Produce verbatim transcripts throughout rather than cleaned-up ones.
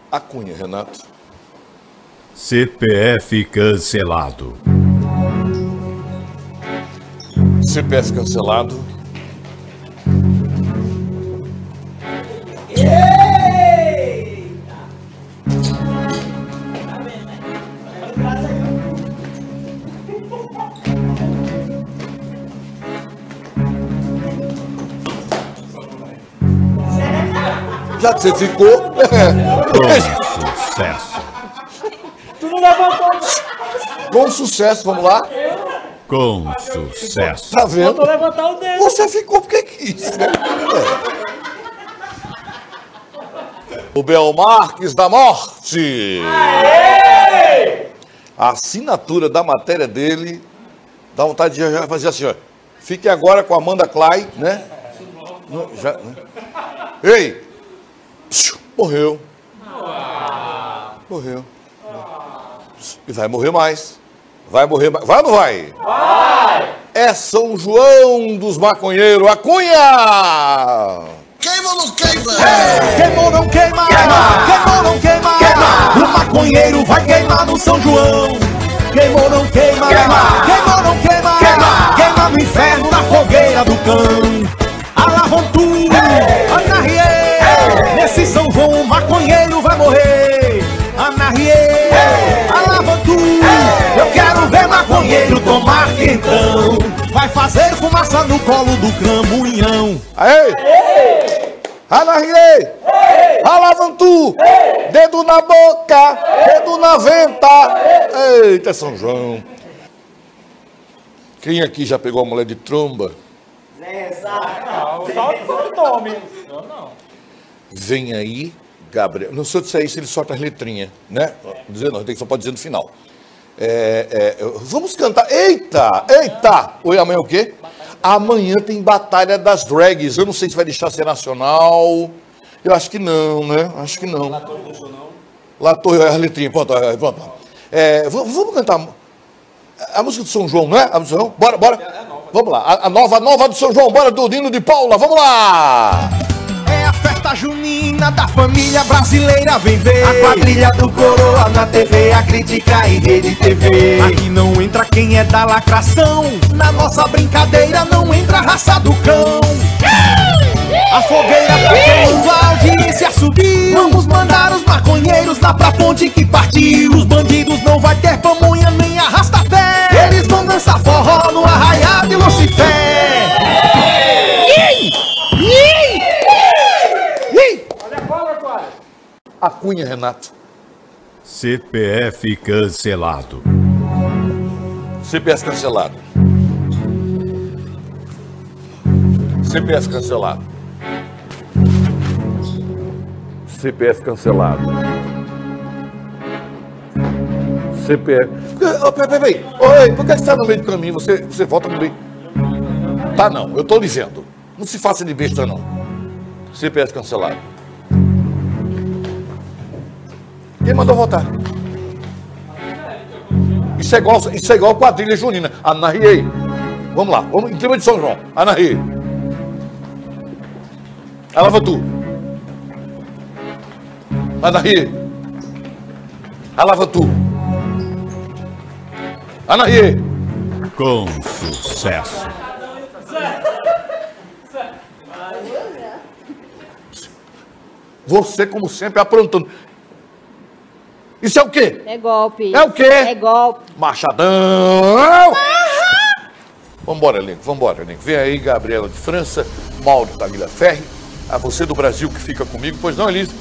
A Cunha, Renato. C P F cancelado. C P F cancelado. Já que você ficou... Com sucesso. Tu não levantou. Com sucesso, vamos lá. Com sucesso. Tá vendo? Faltou levantar o dedo. Você ficou porque quis, né? É. O Bel Marques da Morte. Aê! A assinatura da matéria dele dá vontade de já fazer assim, ó. Fique agora com a Amanda Clay, né? Não, já, né? Ei! Morreu. Morreu. E vai morrer mais. Vai morrer mais. Vai ou não vai? Vai! É São João dos Maconheiros, a Cunha! Queima ou não queima? Queimou ou não queima? Queima! Queimou ou não queima? Queima! O maconheiro vai queimar no São João. Queimou ou não queima? Queima! Queimou ou não queima? Queima! Queima no inferno, na fogueira do cão. Alavantu, Anarriê! Nesse São João o maconheiro vai morrer. Anarriê! Alavantu, eu quero ver maconheiro tomar quentão. Vai fazer fumaça no colo do cramunhão. Aê! Anarriê! Alavantu! Dedo na boca! Dedo na venta! Eita, São João! Quem aqui já pegou a mulher de tromba? Não, só o nome. Eu não. Vem aí, Gabriel. Não sei se é isso, ele solta as letrinhas, né? Dizer não, tem que só pode dizer no final. É, é, vamos cantar. Eita! Eita! Oi, amanhã o quê? Amanhã tem Batalha das Drags. Eu não sei se vai deixar ser nacional. Eu acho que não, né? Acho que não. La Torre deixou não? La Torre, as letrinhas. Pronto, pronto. É, vamos, vamos cantar a música do São João, não é? A música do São João? Bora, bora. Vamos lá. A, a nova, a nova do São João. Bora do Dino de Paula. Vamos lá! É a festa junina da família brasileira, vem ver. A quadrilha do Coroa na T V, a crítica em Rede T V. Aqui não entra quem é da lacração. Na nossa brincadeira não entra a raça do cão. A fogueira pegou, a audiência subiu. Vamos mandar os maconheiros lá pra ponte que partiu. Os bandidos não vai ter pamonha nem arrasta-pé. Eles vão dançar forró no arraial de Lucifer. A Cunha, Renato. C P F cancelado. C P F cancelado. C P F cancelado. C P F cancelado. C P F... Oh, peraí, peraí. Oi, por que você está no meio do caminho? Você, você volta no meio... Tá, não. Eu tô lhe vendo. Não se faça de besta, não. C P F cancelado. Quem mandou votar? Isso é igual, isso é igual quadrilha junina. Anarriei. Vamos lá, vamos em clima de São João. Anarriei. Alavantu. Anarriei. Alavantu. Anarriei. Com sucesso. Você, como sempre, aprontando. Isso é o quê? É golpe. É o quê? É golpe. Machadão! Vambora, elenco, vambora, elenco. Vem aí, Gabriela de França, Mauro Taglia Ferri, a você do Brasil que fica comigo. Pois não, Elise?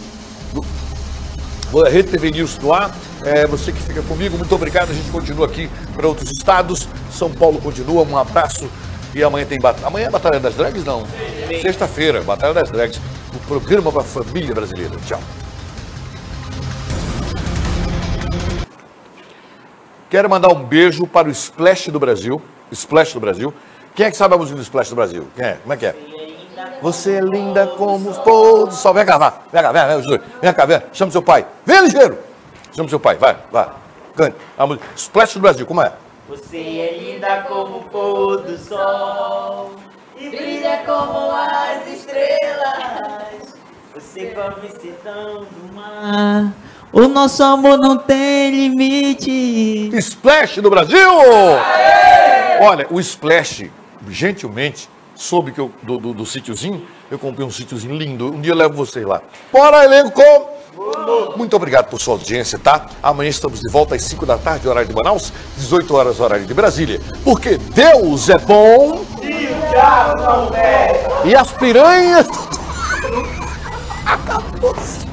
Do... Rede T V News no ar. É, você que fica comigo, muito obrigado. A gente continua aqui para outros estados. São Paulo continua, um abraço. E amanhã tem batalha. Amanhã é Batalha das Drags? Não. Sexta-feira, Batalha das Drags. O programa para a família brasileira. Tchau. Quero mandar um beijo para o Splash do Brasil. Splash do Brasil. Quem é que sabe a música do Splash do Brasil? Quem é? Como é que é? Você é linda como o pôr do sol. Vem cá, vai. Vem cá, vem, vem, os dois. Vem cá, vem. Chama seu pai. Vem, ligeiro. Chama seu pai. Vai, vai. Cante. A música. Splash do Brasil, como é? Você é linda como o pôr do sol e brilha como as estrelas. Você ser pra imensidão do mar. O nosso amor não tem limite. Splash do Brasil! Olha, o Splash, gentilmente, soube que eu, do, do, do sítiozinho, eu comprei um sítiozinho lindo. Um dia eu levo vocês lá. Bora, elenco! Muito obrigado por sua audiência, tá? Amanhã estamos de volta às cinco da tarde, horário de Manaus, dezoito horas, horário de Brasília. Porque Deus é bom E o diabo não pega. e as piranhas... Acabou.